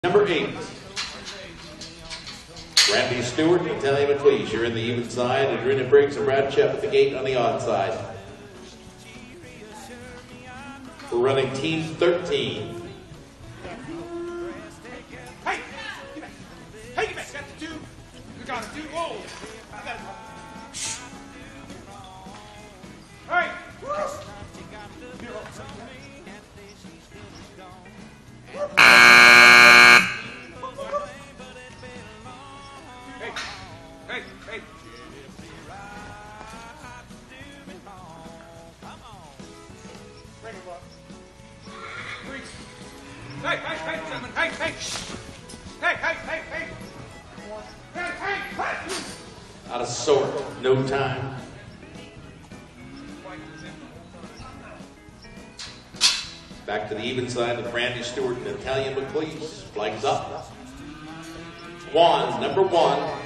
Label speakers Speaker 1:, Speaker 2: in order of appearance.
Speaker 1: Number 8, Randy Stewart and Italian McLeish. You're in the even side. Adrena Briggs and Brad Shep at the gate on the odd side. We're running team 13.
Speaker 2: Hey, get back. Hey, get back. Got the two. We got a two. Whoa. I got it. All right. Hey, hey. Bring it up. Breathe. Hey, gentlemen. Hey. Hey.
Speaker 1: Out of sort, no time. Back to the even side with Randy Stewart and Italian McLeish. Flags up. Number one.